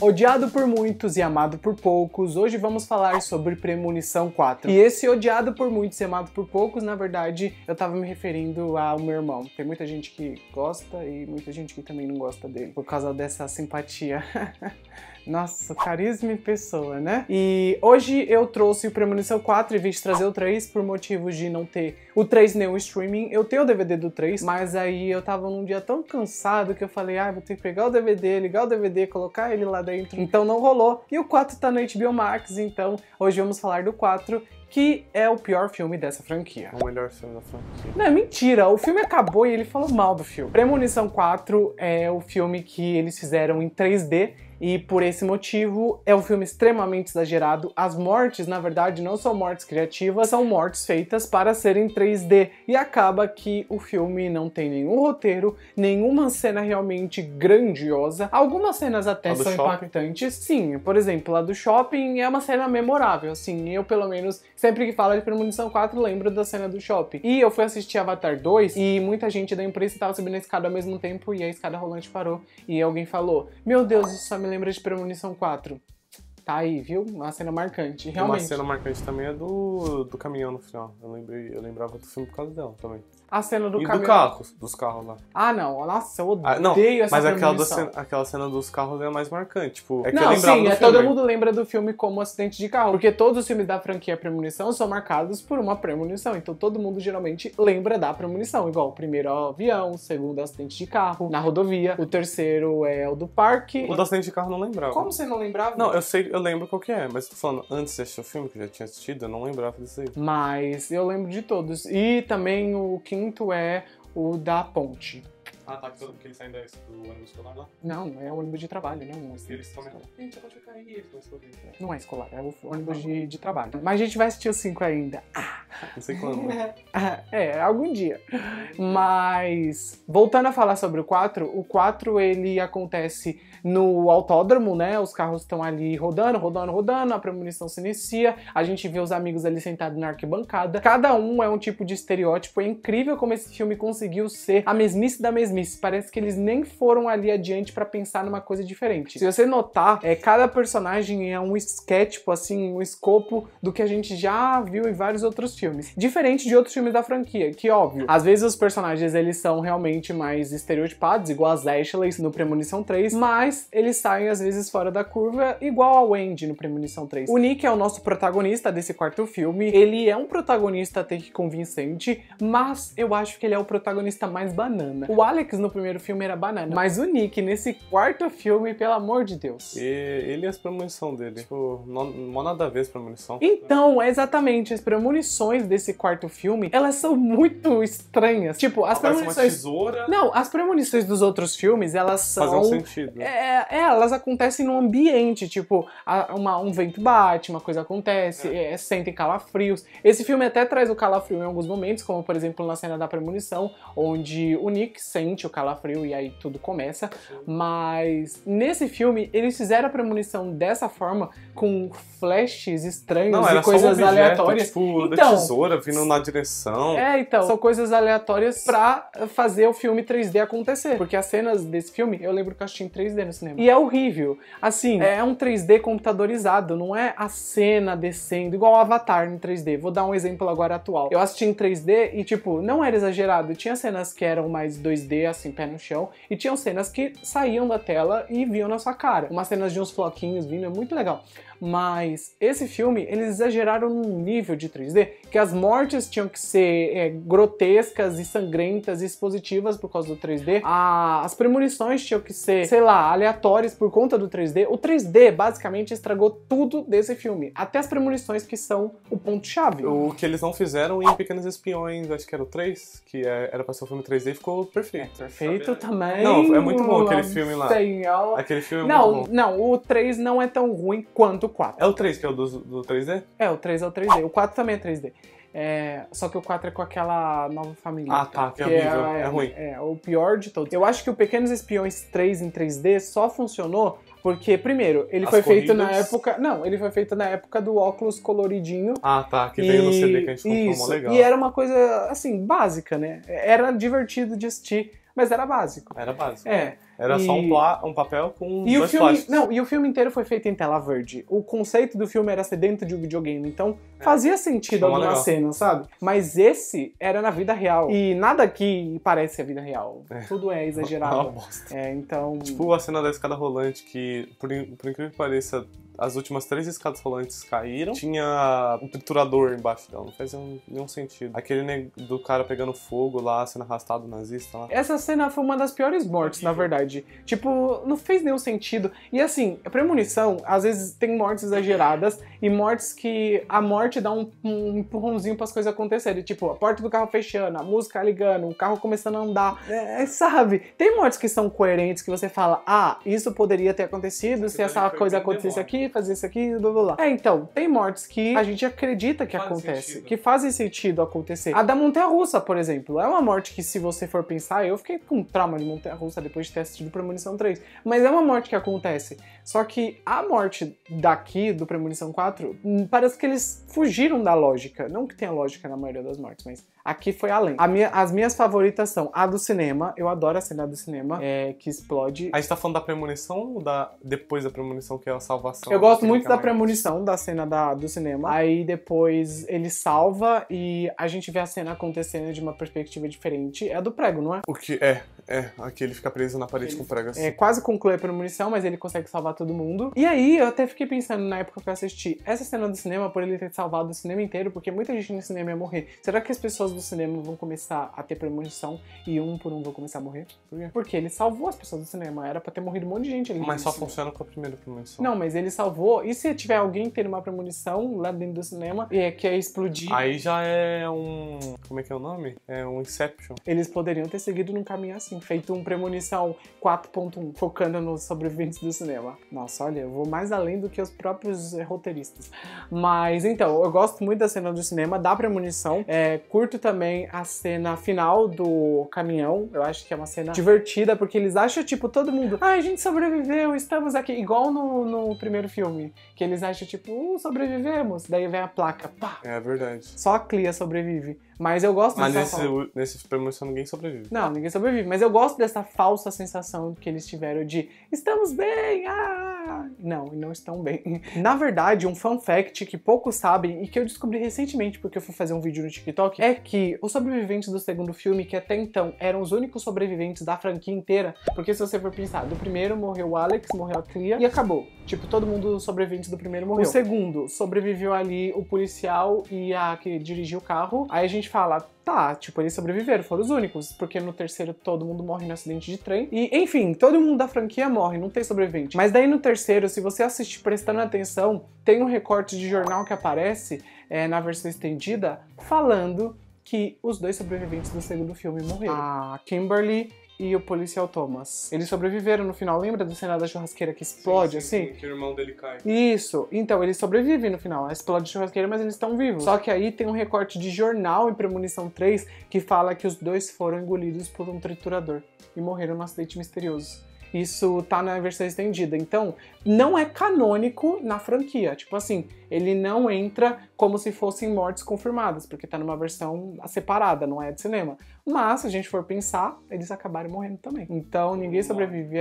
Odiado por muitos e amado por poucos, hoje vamos falar sobre Premonição 4. E esse odiado por muitos e amado por poucos, na verdade, eu tava me referindo ao meu irmão. Tem muita gente que gosta e muita gente que também não gosta dele, por causa dessa simpatia. Nossa, carisma em pessoa, né? E hoje eu trouxe o Premonição 4 e vim trazer o 3 por motivos de não ter o 3 nem o streaming. Eu tenho o DVD do 3, mas aí eu tava num dia tão cansado que eu falei, vou ter que pegar o DVD, ligar o DVD, colocar ele lá dentro. Então não rolou. E o 4 tá no HBO Max, então hoje vamos falar do 4, que é o pior filme dessa franquia. O melhor filme da franquia. Não, é mentira. O filme acabou e ele falou mal do filme. Premonição 4 é o filme que eles fizeram em 3D e por esse motivo é um filme extremamente exagerado. As mortes, na verdade, não são mortes criativas, são mortes feitas para serem 3D. E acaba que o filme não tem nenhum roteiro, nenhuma cena realmente grandiosa. Algumas cenas até são impactantes. Sim, por exemplo, a do shopping é uma cena memorável. Assim, eu pelo menos, sempre que falo de Premonição 4, lembro da cena do shopping. E eu fui assistir Avatar 2 e muita gente da imprensa estava subindo a escada ao mesmo tempo e a escada rolante parou. E alguém falou, meu Deus, isso só me lembra de Premonição 4. Tá aí, viu? Uma cena marcante, realmente. Uma cena marcante também é do caminhão no final. Eu lembrava do filme por causa dela também. A cena do e caminhão. Dos carros lá. Ah, não. Nossa, eu odeio não, essa mas premonição. aquela cena dos carros é a mais marcante. Tipo, é que não, eu lembrava sim, do filme. Todo mundo lembra do filme como acidente de carro. Porque todos os filmes da franquia Premonição são marcados por uma premonição. Então todo mundo geralmente lembra da premonição. Igual o primeiro é o avião, o segundo é o acidente de carro na rodovia, o terceiro é o do parque. O do acidente de carro eu não lembrava. Como você não lembrava? Não, eu lembro qual que é. Mas tô falando, antes de assistir o filme, que eu já tinha assistido, eu não lembrava disso aí. Mas eu lembro de todos. E também o quinto é o da ponte. Ah, tá, que eles saem do ônibus escolar lá? Não, é o ônibus de trabalho, não. Eles estão gente, pode ficar aí. Não é escolar, é o ônibus de trabalho. Mas a gente vai assistir o 5 ainda. Não sei quando. Algum dia. Mas, voltando a falar sobre o 4 ele acontece no autódromo, né? Os carros estão ali rodando, a premonição se inicia, a gente vê os amigos ali sentados na arquibancada. Cada um é um tipo de estereótipo. É incrível como esse filme conseguiu ser a mesmice da mesmice. Parece que eles nem foram ali adiante pra pensar numa coisa diferente. Se você notar, cada personagem é um esquétipo, assim, um escopo do que a gente já viu em vários outros filmes. Diferente de outros filmes da franquia, que óbvio, às vezes os personagens eles são realmente mais estereotipados, igual as Ashleys no Premonição 3, mas eles saem às vezes fora da curva, igual a Wendy no Premonição 3. O Nick é o nosso protagonista desse quarto filme. Ele é um protagonista até que convincente, mas eu acho que ele é o protagonista mais banana. O Alex no primeiro filme era banana, mas o Nick nesse quarto filme, pelo amor de Deus. Ele e as premonições dele. Tipo, não nada a ver as premonições. Então, exatamente, as premonições desse quarto filme, elas são muito estranhas. Tipo, as premonições... uma tesoura. Não, as premonições dos outros filmes, elas são... Fazem um sentido. Elas acontecem num ambiente, tipo, um vento bate, uma coisa acontece, sentem calafrios. Esse filme até traz o calafrio em alguns momentos, como, por exemplo, na cena da premonição, onde o Nick sente o calafrio e aí tudo começa. Mas nesse filme, eles fizeram a premonição dessa forma, com flashes estranhos e coisas aleatórias. Tipo, da tesoura vindo na direção. Então, são coisas aleatórias pra fazer o filme 3D acontecer. Porque as cenas desse filme, eu lembro que eu assisti em 3D no cinema. E é horrível. Assim, é um 3D computadorizado, não é a cena descendo, igual o Avatar em 3D. Vou dar um exemplo agora atual. Eu assisti em 3D e, tipo, não era exagerado. Tinha cenas que eram mais 2D, assim, pé no chão, e tinham cenas que saíam da tela e viam na sua cara. Umas cenas de uns floquinhos vindo, é muito legal. Mas esse filme, eles exageraram num nível de 3D que as mortes tinham que ser grotescas e sangrentas e expositivas por causa do 3D. As premonições tinham que ser, sei lá, aleatórias por conta do 3D. O 3D basicamente estragou tudo desse filme. Até as premonições que são o ponto-chave. O que eles não fizeram em Pequenos Espiões, acho que era o 3, que era pra ser um filme 3D, ficou perfeito. Perfeito também. Não, é muito bom aquele filme lá. Senhor. Aquele filme é muito bom. Não, o 3 não é tão ruim quanto o 4. É o 3 que é o do 3D? O 3 é o 3D. O 4 também é 3D. Só que o 4 é com aquela nova família. Ah, tá, que é horrível, é ruim. É o pior de todos. Eu acho que o Pequenos Espiões 3 em 3D só funcionou porque, primeiro, ele foi feito na época... Não, ele foi feito na época do óculos coloridinho. Ah, tá, que veio no CD que a gente comprou, mó legal. E era uma coisa, assim, básica, né? Era divertido de assistir, mas era básico. Era básico. Era só um papel com e dois plásticos. Não, e o filme inteiro foi feito em tela verde. O conceito do filme era ser dentro de um videogame, então fazia sentido alguma cena, sabe? Mas esse era na vida real. E nada aqui parece a vida real. Tudo é exagerado. É uma bosta. Então... Tipo a cena da escada rolante, que, por incrível que pareça, as últimas 3 escadas rolantes caíram. Tinha um triturador embaixo dela, não fazia nenhum sentido. Aquele do cara pegando fogo lá, sendo arrastado nazista lá. Essa cena foi uma das piores mortes, na verdade. Tipo, não fez nenhum sentido. E assim, a premonição, às vezes tem mortes exageradas e mortes que a morte dá um empurrãozinho para as coisas acontecerem. Tipo, a porta do carro fechando, a música ligando, o carro começando a andar. Sabe? Tem mortes que são coerentes, que você fala, isso poderia ter acontecido se essa coisa acontecesse aqui, fazer isso aqui, blá blá blá. Então, tem mortes que a gente acredita que acontece, que fazem sentido acontecer. A da montanha-russa, por exemplo, é uma morte que, se você for pensar, eu fiquei com trauma de montanha-russa depois de ter assistido Premonição 3, mas é uma morte que acontece. Só que a morte daqui, do Premonição 4, parece que eles fugiram da lógica. Não que tenha lógica na maioria das mortes, mas aqui foi além. As minhas favoritas são a do cinema. Eu adoro a cena do cinema, que explode. A gente tá falando da premonição ou depois da premonição, que é a salvação? Eu gosto muito da premonição, da cena do cinema. Aí depois ele salva e a gente vê a cena acontecendo de uma perspectiva diferente. É a do prego, não é? O que aqui ele fica preso na parede com pregas. Quase conclui a premonição, mas ele consegue salvar todo mundo. E aí eu até fiquei pensando na época que eu assisti essa cena do cinema, por ele ter salvado o cinema inteiro, porque muita gente no cinema ia morrer. Será que as pessoas do cinema vão começar a ter premonição e um por um vão começar a morrer? Por quê? Porque ele salvou as pessoas do cinema. Era pra ter morrido um monte de gente ali. Mas só funciona com a primeira premonição. Não, mas ele salvou. E se tiver alguém tendo uma premonição lá dentro do cinema e que é explodir? Aí já é um... Como é que é o nome? É um Inception. Eles poderiam ter seguido num caminho assim, feito um Premonição 4.1, focando nos sobreviventes do cinema. Nossa, olha, eu vou mais além do que os próprios roteiristas. Mas, então, eu gosto muito da cena do cinema, da premonição. Curto também a cena final do caminhão. Eu acho que é uma cena divertida, porque eles acham, tipo, todo mundo, a gente sobreviveu, estamos aqui. Igual no primeiro filme, que eles acham, tipo, sobrevivemos. Daí vem a placa, pá. É verdade. Só a Clea sobrevive. Mas eu gosto dessa... Mas nesse premonição ninguém sobrevive. Não, ninguém sobrevive. Mas eu gosto dessa falsa sensação que eles tiveram de estamos bem, não estão bem. Na verdade, um fun fact que poucos sabem e que eu descobri recentemente porque eu fui fazer um vídeo no TikTok é que os sobreviventes do segundo filme, que até então eram os únicos sobreviventes da franquia inteira, porque se você for pensar, do primeiro morreu o Alex, morreu a Clea e acabou. Tipo, todo mundo sobrevivente do primeiro morreu. O segundo, sobreviveu ali o policial e a que dirigiu o carro. Aí a gente fala, tá, tipo, eles sobreviveram, foram os únicos, porque no terceiro todo mundo morre no acidente de trem. E, enfim, todo mundo da franquia morre, não tem sobrevivente. Mas daí no terceiro, se você assistir prestando atenção, tem um recorte de jornal que aparece na versão estendida, falando que os 2 sobreviventes do segundo filme morreram. A Kimberly e o policial Thomas. Eles sobreviveram no final. Lembra da cena da churrasqueira que explode, assim? Que o irmão dele cai. Isso. Então, eles sobrevivem no final. Explode a churrasqueira, mas eles estão vivos. Só que aí tem um recorte de jornal em Premonição 3 que fala que os 2 foram engolidos por um triturador e morreram num acidente misterioso. Isso tá na versão estendida. Então, não é canônico na franquia. Tipo assim, ele não entra como se fossem mortes confirmadas, porque tá numa versão separada, não é de cinema. Mas, se a gente for pensar, eles acabaram morrendo também. Então, ninguém sobrevive,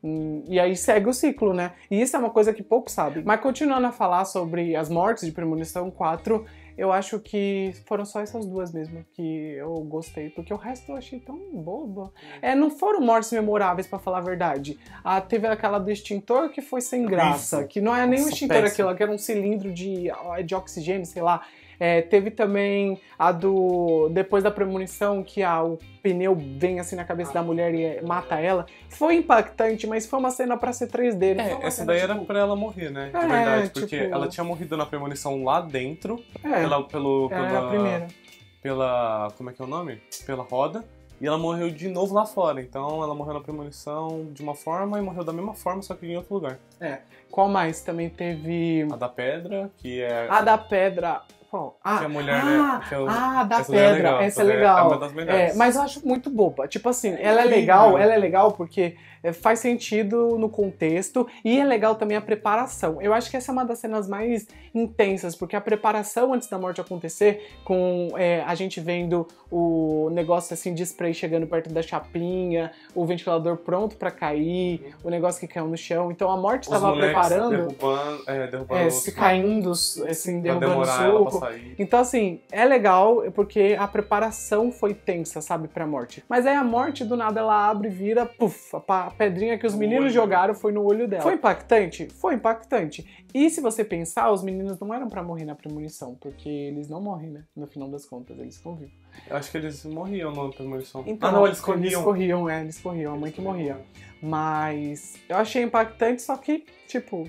E aí segue o ciclo, né? E isso é uma coisa que poucos sabem. Mas continuando a falar sobre as mortes de Premonição 4, eu acho que foram só essas 2 mesmo que eu gostei, porque o resto eu achei tão bobo. Não foram mortes memoráveis, pra falar a verdade. Teve aquela do extintor que foi sem graça, que não é nem um extintor aquilo, que era um cilindro de oxigênio, sei lá. Teve também a do... Depois da premonição, que o pneu vem assim na cabeça da mulher e mata ela. Foi impactante, mas foi uma cena pra ser 3D. Essa daí era pra ela morrer, né? De verdade, porque ela tinha morrido na premonição lá dentro. Pela primeira. Como é que é o nome? Pela roda. E ela morreu de novo lá fora. Então ela morreu na premonição de uma forma e morreu da mesma forma, só que em outro lugar. Qual mais? Também teve... A da pedra, que é... A da pedra qual? Que a mulher, né? Que Da essa daí é pedra. legal, Essa é legal. É uma das melhores. Mas eu acho muito boba. Tipo assim, ela incrível. é legal porque faz sentido no contexto e é legal também a preparação. Eu acho que essa é uma das cenas mais intensas, porque a preparação antes da morte acontecer, com a gente vendo o negócio assim de spray chegando perto da chapinha, o ventilador pronto pra cair, o negócio que caiu no chão. Então a morte estava preparando, derrubando se caindo, assim, derrubando o soco. sair. Então assim, é legal porque a preparação foi tensa, sabe, pra morte. Mas aí a morte do nada ela abre e vira, puf, a pedrinha que os meninos jogaram foi no olho dela. Foi impactante? Foi impactante. E se você pensar, os meninos não eram pra morrer na premonição, porque eles não morrem, né? No final das contas, eles ficam vivos. Eu acho que eles morriam na premonição. Então, não, eles corriam. Eles corriam, a mãe que morria. Mas eu achei impactante, só que, tipo,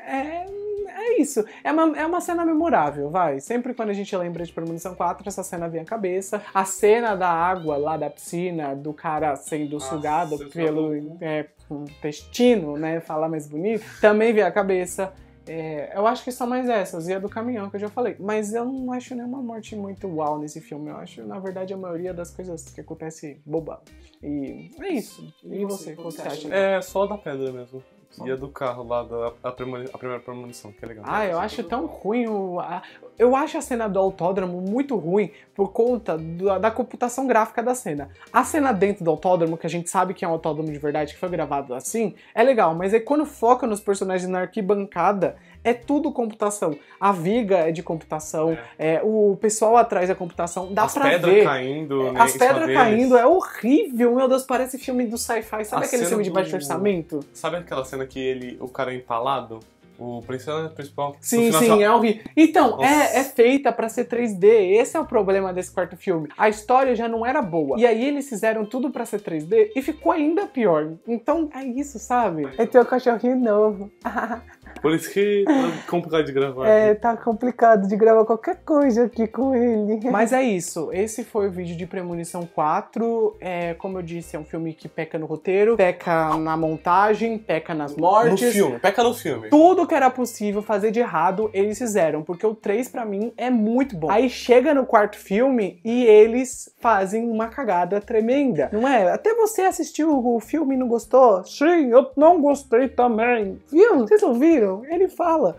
é isso. É uma cena memorável, vai. Sempre quando a gente lembra de Premonição 4, essa cena vem à cabeça. A cena da água lá da piscina, do cara sendo sugado pelo intestino, né? Falar mais bonito, também vem à cabeça. Eu acho que são mais essas, e a do caminhão que eu já falei. Mas eu não acho nenhuma morte muito uau nesse filme. Eu acho, na verdade, a maioria das coisas que acontece boba. E é isso. E você, o que você acha? É só a da pedra mesmo. E a do carro lá, a primeira premonição, que é legal. Eu acho tão ruim. Eu acho a cena do autódromo muito ruim por conta da computação gráfica da cena. A cena dentro do autódromo, que a gente sabe que é um autódromo de verdade, que foi gravado assim, é legal. Mas aí quando foca nos personagens na arquibancada, é tudo computação. A viga é de computação, o pessoal atrás é computação. Dá pra ver. As pedras caindo, né? As pedras caindo, é horrível. Meu Deus, parece filme do sci-fi. Sabe aquele filme de baixo orçamento? Sabe aquela cena que o cara é empalado? O principal. Sim, é horrível. Então, é feita pra ser 3D. Esse é o problema desse quarto filme. A história já não era boa. E aí eles fizeram tudo pra ser 3D e ficou ainda pior. Então, é isso, sabe? É ter um cachorrinho novo. Por isso que tá complicado de gravar. Tá complicado de gravar qualquer coisa aqui com ele. Mas é isso. Esse foi o vídeo de Premonição 4. Como eu disse, é um filme que peca no roteiro, peca na montagem, peca nas mortes. No filme, peca no filme. Tudo que era possível fazer de errado, eles fizeram. Porque o 3, pra mim, é muito bom. Aí chega no quarto filme e eles fazem uma cagada tremenda. Não é? Até você assistiu o filme e não gostou? Sim, eu não gostei também. Viu? Vocês ouviram? Ele fala.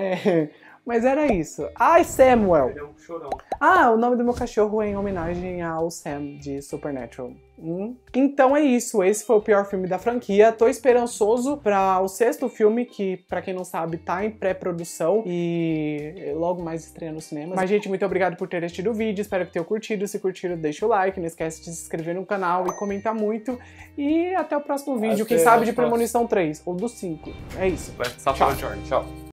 Mas era isso. Ai, Samuel! Ele é um chorão. O nome do meu cachorro é em homenagem ao Sam, de Supernatural. Então é isso, esse foi o pior filme da franquia. Tô esperançoso para o 6º filme, que, pra quem não sabe, tá em pré-produção e logo mais estreia nos cinemas. Mas, gente, muito obrigado por ter assistido o vídeo, espero que tenham curtido. Se curtiram, deixa o like, não esquece de se inscrever no canal e comentar muito. E até o próximo vídeo, quem sabe de Premonição 3 ou do 5. É isso. Tchau.